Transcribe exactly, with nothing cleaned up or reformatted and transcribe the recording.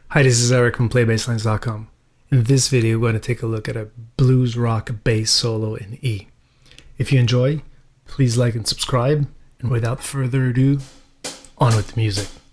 Hi, this is Eric from play bass lines dot com. In this video, we're going to take a look at a blues rock bass solo in E. If you enjoy, please like and subscribe. And without further ado, on with the music.